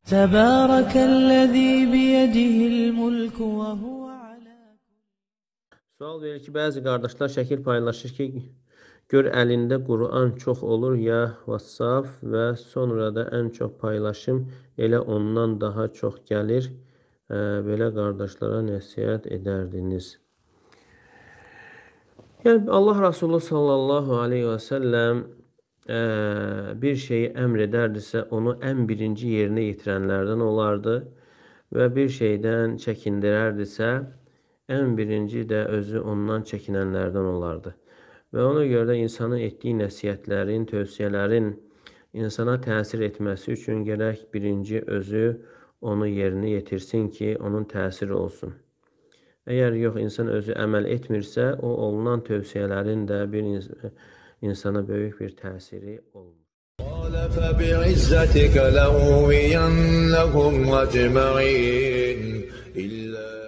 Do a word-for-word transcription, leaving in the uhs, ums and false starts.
Təbərəkəl-ləzî biyədihil-mulku və huvə alə. Sual verir ki, bəzi qardaşlar şəkil paylaşır ki, gör əlində Quran çox olur ya WhatsApp və sonra da ən çox paylaşım elə ondan daha çox gəlir. E, belə qardaşlara nəsihət edərdiniz. Yəni Allah Resulü sallallahu aleyhi və səlləm e, bir şeyi əmr edərdisə onu ən birinci yerinə yetirənlərdən olardı və bir şeydən çəkindirərdisə ən birinci də özü ondan çəkinənlərdən olardı. Və ona görə də insanın etdiyi nəsihətlərin, tövsiyələrin insana təsir etməsi üçün gərək birinci özü onu yerinə yetirsin ki, onun təsiri olsun. Əgər yox, insan özü əməl etmirsə, o olunan tövsiyələrin də bir insana böyük bir təsiri olmur. قال فبعزتك لأغوينهم أجمعين إلا